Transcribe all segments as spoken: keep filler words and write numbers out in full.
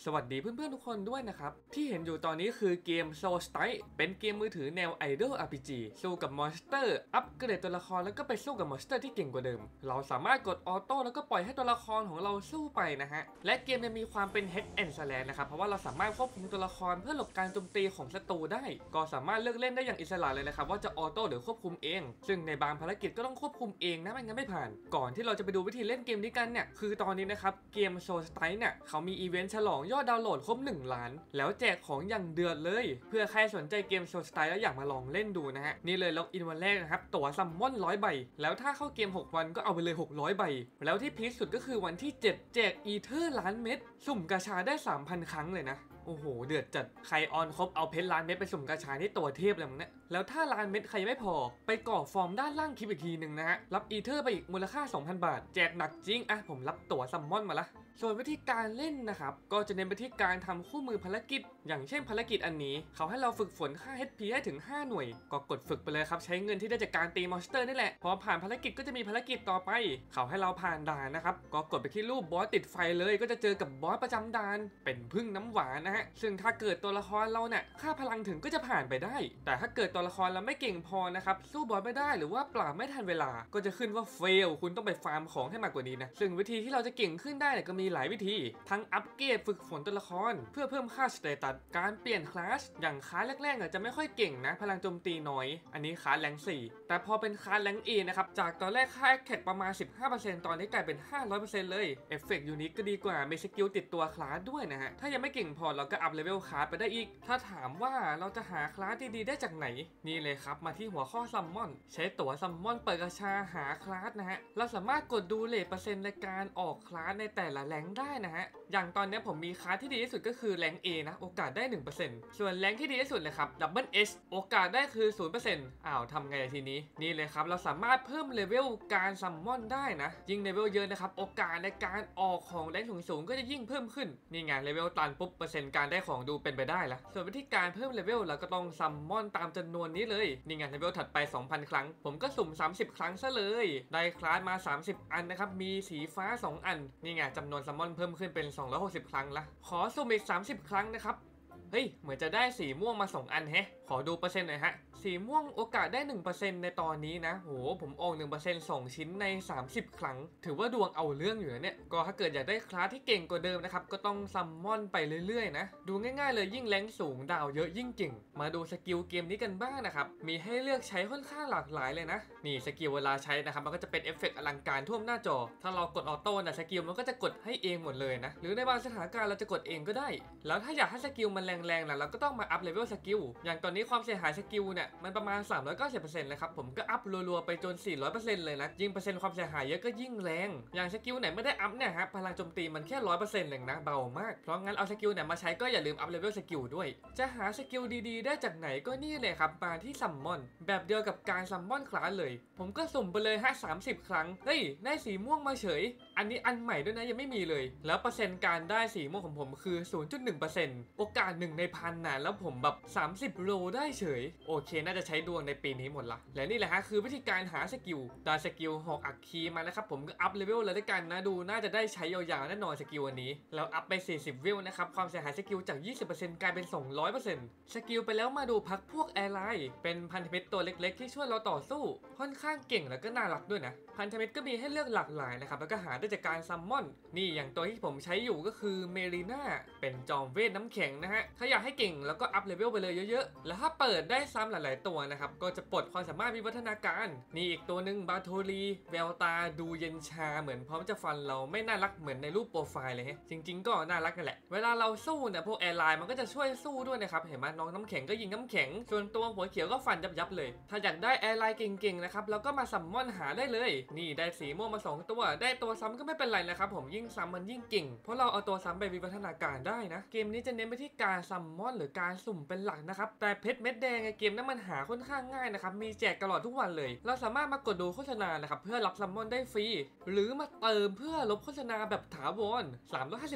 สวัสดีเพื่อนๆทุกคนด้วยนะครับที่เห็นอยู่ตอนนี้คือเกม Soul Strike เป็นเกมมือถือแนว Idol อาร์ พี จี สู้กับมอนสเตอร์อัปเกรดตัวละครแล้วก็ไปสู้กับมอนสเตอร์ที่เก่งกว่าเดิมเราสามารถกดออโต้แล้วก็ปล่อยให้ตัวละครของเราสู้ไปนะฮะและเกมยังมีความเป็น Hack and Slash นะครับเพราะว่าเราสามารถควบคุมตัวละครเพื่อหลบการโจมตีของศัตรูได้ก็สามารถเลือกเล่นได้อย่างอิสระเลยนะครับว่าจะออโต้หรือควบคุมเองซึ่งในบางภารกิจก็ต้องควบคุมเองนะไม่งั้นไม่ผ่านก่อนที่เราจะไปดูวิธีเล่นเกมนี้กันเนี่ยคือตอนนี้นะครับเกม Soul Strike เนี่ยเขามีอีเวนต์ฉลองยอดดาวน์โหลดครบหนึ่งล้านแล้วแจกของอย่างเดือดเลยเพื่อใครสนใจเกม Soul Strike แล้วอยากมาลองเล่นดูนะฮะนี่เลยล็อกอินวันแรกนะครับตั๋วซัมมอนร้อยใบแล้วถ้าเข้าเกมหกวันก็เอาไปเลยหกร้อยใบแล้วที่พีคสุดก็คือวันที่เจ็ดแจกอีเทอร์ล้านเม็ดสุ่มกาชาได้ สามพัน ครั้งเลยนะโอ้โหเดือดจัดใครออนครบเอาเพชรล้านเม็ดไปสุ่มกาชาที่ตัวเทพเลยมั้งเนี่ยแล้วถ้าล้านเม็ดใครไม่พอไปก่อฟอร์มด้านล่างคลิปอีกทีหนึ่งนะฮะรับอีเทอร์ไปอีกมูลค่า สองพัน บาทแจกหนักจริงอ่ะผมรับตั๋วซัมมอนมาละส่วนวิธีการเล่นนะครับก็จะเน้นไปที่การทำคู่มือภารกิจอย่างเช่นภารกิจอันนี้เขาให้เราฝึกฝนค่า เอช พี ให้ถึงห้าหน่วยก็กดฝึกไปเลยครับใช้เงินที่ได้จากการตีมอนสเตอร์นี่แหละพอผ่านภารกิจก็จะมีภารกิจต่อไปเขาให้เราผ่านด่านนะครับก็กดไปที่รูปบอสติดไฟเลยก็จะเจอกับบอสประจำด่านเป็นพึ่งน้ำหวานนะฮะซึ่งถ้าเกิดตัวละครเราเนี่ยค่าพลังถึงก็จะผ่านไปได้แต่ถ้าเกิดตัวละครเราไม่เก่งพอนะครับสู้บอสไม่ได้หรือว่าปราบไม่ทันเวลาก็จะขึ้นว่าเฟลคุณต้องไปฟาร์มของให้มากกว่านี้นะซึ่งวิธีที่เราจะเก่งขึ้นได้เนี่ยก็มีหลายวิธีทั้งอัปเกรดฝึกฝนตัวละครเพื่อเพิ่มค่าสเตตัสการเปลี่ยนคลาสอย่างคลาสแรกๆอาจจะไม่ค่อยเก่งนะพลังโจมตีน้อยอันนี้คลาสแรงสี่แต่พอเป็นคลาสแรงเอนะครับจากตอนแรกค่าแอคแท็กประมาณ สิบห้าเปอร์เซ็นต์ ตอนนี้กลายเป็น ห้าร้อยเปอร์เซ็นต์ เลยเอฟเฟกต์ยูนิคก็ดีกว่ามีสกิลติดตัวคลาสด้วยนะฮะถ้ายังไม่เก่งพอเราก็อัพเลเวลคลาสไปได้อีกถ้าถามว่าเราจะหาคลาสดีๆได้จากไหนนี่เลยครับมาที่หัวข้อซัมมอนใช้ตั๋วซัมมอนเปิดกระชาหาคลาสนะฮะเราสามารถกดดูเรทเปอร์เซ็นต์ในการออกคลาสในแต่ละแรงได้นะฮะอย่างตอนนี้ผมมีคลาสที่ดีที่สุดก็คือแรง A นะโอกาสได้ หนึ่งเปอร์เซ็นต์ ส่วนแรงที่ดีที่สุดเลยครับดับเบิล เอช โอกาสได้คือ ศูนย์เปอร์เซ็นต์ อ้าวทำไงทีนี้นี่เลยครับเราสามารถเพิ่มเลเวลการซัมมอนได้นะยิ่งเลเวลเยอะนะครับโอกาสในการออกของแรงสูงๆก็จะยิ่งเพิ่มขึ้นนี่ไงเลเวลตันปุ๊บเปอร์เซ็นต์การได้ของดูเป็นไปได้ละส่วนวิธีการเพิ่มเลเวลเราก็ต้องซัมมอนตามจำนวนนี้เลยนี่ไงเลเวลถัดไป สองพัน ครั้งผมก็สุ่มสามสิบครั้งซะเลยได้คลาสมาสามสิบอันนะครับมีสีฟ้าสองอันนี่ไงจำนวนซัมมอนเพิ่มขึ้นเป็นสองร้อยหกสิบครั้งละขอสุ่มอีกสามสิบครั้งนะครับเฮ้ยเหมือนจะได้สีม่วงมาสองอันแฮะขอดูเปอร์เซ็นต์หน่อยฮะสีม่วงโอกาสได้ หนึ่งเปอร์เซ็นต์ ในตอนนี้นะโหผมออก หนึ่งเปอร์เซ็นต์ สองชิ้นในสามสิบครั้งถือว่าดวงเอาเรื่องอยู่นะเนี่ยก็ถ้าเกิดอยากได้คลาสที่เก่งกว่าเดิมนะครับก็ต้องซัมมอนไปเรื่อยๆนะดูง่ายๆเลยยิ่งแรงสูงดาวเยอะยิ่งเก่งมาดูสกิลเกมนี้กันบ้างนะครับมีให้เลือกใช้ค่อนข้างหลากหลายเลยนะนี่สกิลเวลาใช้นะครับมันก็จะเป็นเอฟเฟกต์อลังการท่วมหน้าจอถ้าเรากดออโต้นะสกิลมันก็จะกดให้เองหมดเลยนะหรือในบางสถานการณ์เราจะกดเองก็ได้แล้วถ้าอยากให้สกิลมันแรงๆนะเราก็ต้องมาอัพเลเวลสกิลอย่างตอนนี้ความเสียหายสกิลเนี่ยมันประมาณ สามร้อยเก้าสิบเปอร์เซ็นต์ เลยครับผมก็อัพรัวๆไปจน สี่ร้อยเปอร์เซ็นต์ เลยนะยิ่งเปอร์เซ็นต์ความเสียหายเยอะก็ยิ่งแรงอย่างสกิลไหนไม่ได้อัพเนี่ยฮะพลังโจมตีมันแค่ ร้อยเปอร์เซ็นต์ เองนะเบามากเพราะงั้นเอาสกิลเนี่ยมาใช้ก็อย่าลืมอัพเลเวลสกิลด้วยจะหาสกิลดีๆได้จากไหนก็นี่เลยครับมาที่ซัมมอนแบบเดียวกับการซัมมอนคลาสเลยผมก็สุ่มไปเลยฮะสามสิบครั้งเฮ้ยได้สีม่วงมาเฉยอันนี้อันใหม่ด้วยนะยังไม่มีเลยแล้วเปอร์เซ็นต์การได้สีม่วงของผมคือ ศูนย์จุดหนึ่งเปอร์เซ็นต์ โอกาสหนึ่งในพันนะแล้วผมแบบสามสิบโลได้เฉยโอเคน่าจะใช้ดวงในปีนี้หมดละและนี่แหละฮะคือวิธีการหาสกิลได้สกิลหอกอักคีมานะครับผมก็อัพเลเวลเลยด้วยกันนะดูน่าจะได้ใช้ยาวๆแน่นอนสกิลอันนี้แล้วอัพไปสี่สิบเวลนะครับความเสียหายสกิลจาก ยี่สิบเปอร์เซ็นต์ กลายเป็น สองร้อยเปอร์เซ็นต์ สกิลไปแล้วมาดูพักพวกแอร์ไลน์เป็นพันธมิตรตัวเล็กๆที่ช่วยเราต่อสู้ค่อนข้างเก่งแล้วก็น่ารักด้วยนะพันธมิตรก็มีให้เลือกหลากหลายนะครับแล้วก็หาได้จากการซัมมอนนี่อย่างตัวที่ผมใช้อยู่ก็คือเมรีน่าเป็นจอมเวทน้ำแข็งนะฮะถ้าอยากให้เก่งแล้วก็อัพเลเวลไปเลยเยอะๆแล้วถ้าเปิดได้ซ้ำหลายๆตัวนะครับก็จะปลดความสามารถวิวัฒนาการนี่อีกตัวหนึ่งบาโทรีแววตาดูเย็นชาเหมือนพร้อมจะฟันเราไม่น่ารักเหมือนในรูปโปรไฟล์เลยฮะจริงๆก็น่ารักนั่นแหละเวลาเราสู้เนี่ยพวกแอร์ไลน์มันก็จะช่วยสู้ด้วยนะครับเห็นไหมน้องน้ำแข็งก็ยิงน้ำแข็งส่วนตัวหัวเขียวก็ฟันยับๆเลยถ้าอยากได้แอร์ไลน์เก่งๆนะครับเราก็มาซัมมอนหาได้เลยนี่ได้สีม่วงมาสองตัวได้ตัวซ้ำก็ไม่เป็นไรนะครับผมยิ่งซ้ำมันยิ่งเก่งเพราะเราเอาตัวซ้ำไปวิวัฒนาการได้นะเกมนี้จะเน้นไปที่การซัมมอนหรือการสุ่มเป็นหลักนะครับแต่เพชรเม็ดแดงในเกมนั้นมันหาค่อนข้างง่ายนะครับมีแจกตลอดทุกวันเลยเราสามารถมากดดูโฆษณานะครับเพื่อรับซัมมอนได้ฟรีหรือมาเติมเพื่อลบโฆษณาแบบถาวรสามร้อยห้าสิบบาท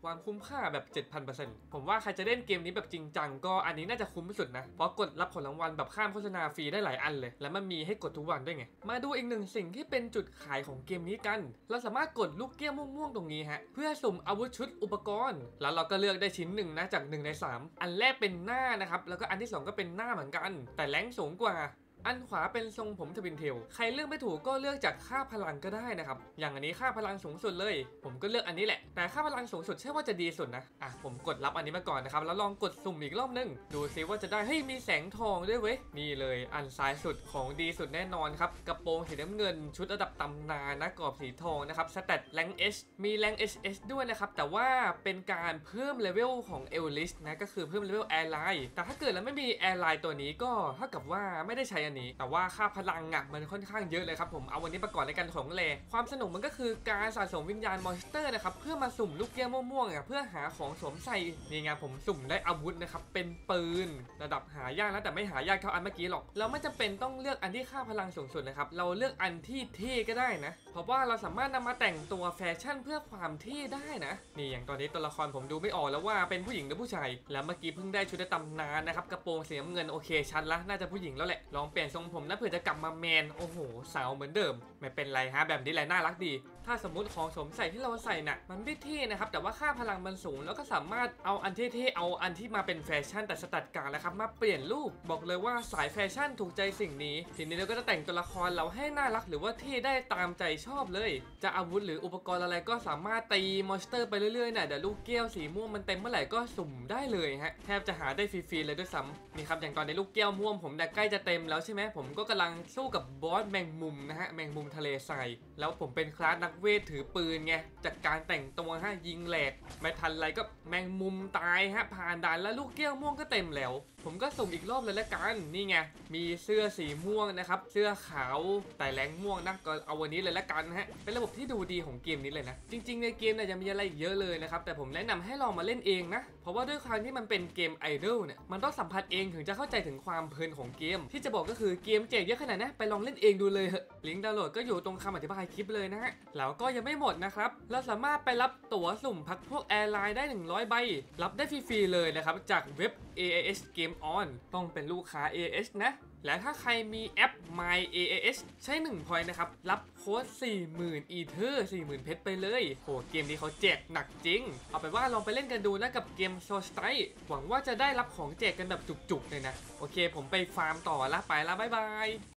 ความคุ้มค่าแบบ เจ็ดพันเปอร์เซ็นต์ ผมว่าใครจะเล่นเกมนี้แบบจริงจังก็อันนี้น่าจะคุ้มที่สุดนะเพราะกดรับผลรางวัลแบบข้ามโฆษณาฟรีได้หลายอันเลยและมันมีให้กดทุกวันด้วยไงมาดูอีกหนึ่งสิ่งที่เป็นจุดขายของเกมนี้กันเราสามารถกดลูกแก้วม่วงๆตรงนี้ฮะเพื่อสุ่มอาวุธชุดอุปกรณ์แล้วเราก็เลือกได้ชิ้นหนึ่งนะจากหนึ่งในสามอันแรกเป็นหน้านะครับแล้วก็อันที่สองก็เป็นหน้าเหมือนกันแต่แรงสูงกว่าอันขวาเป็นทรงผมทวินเทลใครเลือกไม่ถูกก็เลือกจากค่าพลังก็ได้นะครับอย่างอันนี้ค่าพลังสูงสุดเลยผมก็เลือกอันนี้แหละแต่ค่าพลังสูงสุดใช่ว่าจะดีสุดนะอ่ะผมกดรับอันนี้มาก่อนนะครับแล้วลองกดสุ่มอีกรอบนึงดูซิว่าจะได้เฮ้ยมีแสงทองด้วยเว้ยนี่เลยอันซ้ายสุดของดีสุดแน่นอนครับกระโปรงสีน้ำเงินชุดระดับตำนานนะกรอบสีทองนะครับสเตตแรงเอชมีแรงเอชเอชด้วยนะครับแต่ว่าเป็นการเพิ่มเลเวลของเอลลิสนะก็คือเพิ่มเลเวลแอร์ไลน์แต่ถ้าเกิดแล้วไม่มีแอร์ไลน์ตัวนี้ก็เท่ากับว่าไม่ได้ใช้อันนี้แต่ว่าค่าพลังอ่ะมันค่อนข้างเยอะเลยครับผมเอาวันนี้มาก่อนในการของแลความสนุกมันก็คือการสะสมวิญญาณมอนสเตอร์นะครับเพื่อมาสุ่มลูกแก้วม่วงๆอ่ะเพื่อหาของสวมใส่นี่ไงผมสุ่มได้อาวุธนะครับเป็นปืนระดับหายากนะแต่ไม่หายากเท่าอันเมื่อกี้หรอกเราไม่จำเป็นต้องเลือกอันที่ค่าพลังสูงสุดนะครับเราเลือกอันที่เท่ก็ได้นะเพราะว่าเราสามารถนำมาแต่งตัวแฟชั่นเพื่อความเท่ได้นะนี่อย่างตอนนี้ตัวละครผมดูไม่ออกแล้วว่าเป็นผู้หญิงหรือผู้ชายแล้วเมื่อกี้เพิ่งได้ชุดในตำนานนะครับกระโปรงสีน้ำเงินโอเคชัดละน่าจะผู้หญิงแล้วแหละลองเปลี่ยนทรงผมนะเผื่อจะกลับมาแมนโอ้โหสาวเหมือนเดิมไม่เป็นไรฮะแบบนี้แหละน่ารักดีถ้าสมมติของสวมใส่ที่เราใส่น่ะมันไม่เท่นะครับแต่ว่าค่าพลังมันสูงแล้วก็สามารถเอาอันเท่ๆเอาอันที่มาเป็นแฟชั่นแต่สตัดกลางนะครับมาเปลี่ยนรูปบอกเลยว่าสายแฟชั่นถูกใจสิ่งนี้ทีนี้เราก็จะแต่งตัวละครเราให้น่ารักหรือว่าเท่ได้ตามใจชอบเลยจะอาวุธหรืออุปกรณ์อะไรก็สามารถตีมอนสเตอร์ไปเรื่อยๆน่ะเดี๋ยวลูกแก้วสีม่วงมันเต็มเมื่อไหร่ก็สุ่มได้เลยฮะแทบจะหาได้ฟรีๆเลยด้วยซ้ำนี่ครับอย่างตอนในลูกแก้วม่วงผมใกล้จะเต็มแล้วใช่ไหมผมก็กำลังสู้กับบอสแมงมุมนะฮะแมงมุมทะเลทรายแล้วผมเป็นคลาสนักเวทถือปืนไงจากการแต่งตัวฮะยิงแหลกไม่ทันไรก็แมงมุมตายฮะผ่านด่านแล้วลูกแก้วม่วงก็เต็มแล้วผมก็สุ่มอีกรอบเลยละกันนี่ไงมีเสื้อสีม่วงนะครับเสื้อขาวแต่แรงม่วงนะก็เอาวันนี้เลยละกันฮะเป็นระบบที่ดูดีของเกมนี้เลยนะจริงๆในเกมเนี่ยจะมีอะไรอีกเยอะเลยนะครับแต่ผมแนะนำให้ลองมาเล่นเองนะเพราะว่าด้วยความที่มันเป็นเกมไอดอลเนี่ยมันต้องสัมผัสเองถึงจะเข้าใจถึงความเพลินของเกมที่จะบอกก็คือเกมแจกเยอะขนาดนี้ไปลองเล่นเองดูเลยเหอะลิงก์ดาวน์โหลดก็อยู่ตรงคำอธิบายคลิปเลยนะฮะแล้วก็ยังไม่หมดนะครับเราสามารถไปรับตั๋วสุ่มพักพวกแอร์ไลน์ได้หนึ่งร้อยใบรับได้ฟรีๆเลยนะครับจากเว็บ เอ เอ เอส Game On ต้องเป็นลูกค้า เอ เอ เอส นะและถ้าใครมีแอป My เอ เอ เอส ใช้ หนึ่ง พอยต์นะครับรับโค้ด สี่หมื่น อีเธอร์ สี่หมื่น เพชรไปเลยโหเกมนี้เขาแจกหนักจริงเอาไปว่าลองไปเล่นกันดูนะกับเกม Solstice หวังว่าจะได้รับของแจกกันแบบจุกๆเลยนะโอเคผมไปฟาร์มต่อละไปละบ๊ายบาย